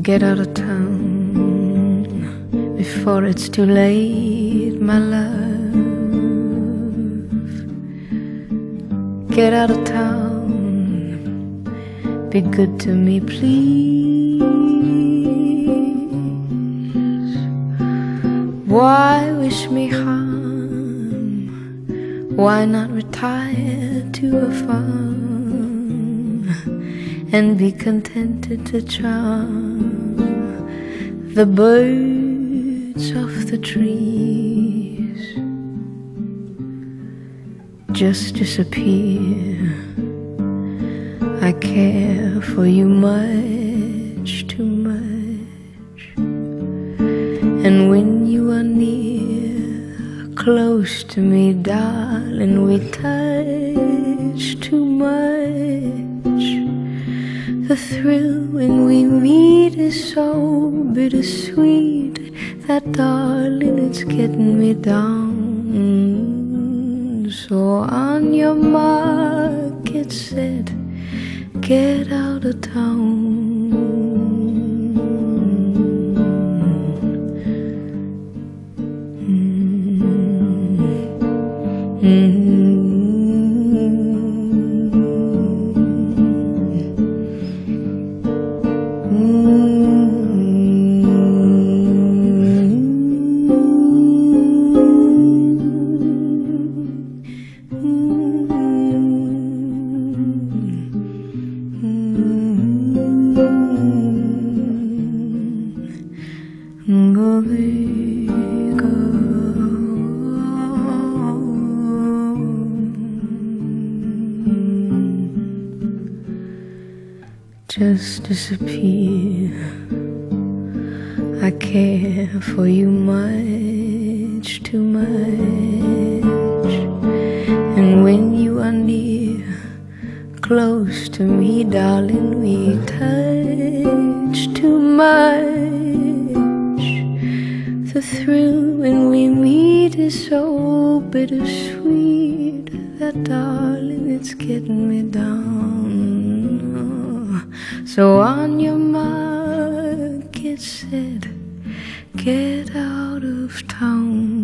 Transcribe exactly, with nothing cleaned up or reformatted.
Get out of town before it's too late, my love. Get out of town, be good to me, please. Why wish me harm? Why not retire to a farm and be contented to charm the birds of the trees? Just disappear. I care for you much too much. And when you are near, close to me, darling, we touch too much. The thrill when we meet is so bittersweet that, darling, it's getting me down. So on your mark, get set, get out of town. Mm-hmm. Mm-hmm. Just disappear. I care for you much too much. And when you are near, close to me, darling, we touch too much. The thrill when we meet is so bittersweet that, darling, it's getting me down. So on your mark, get set, get out of town.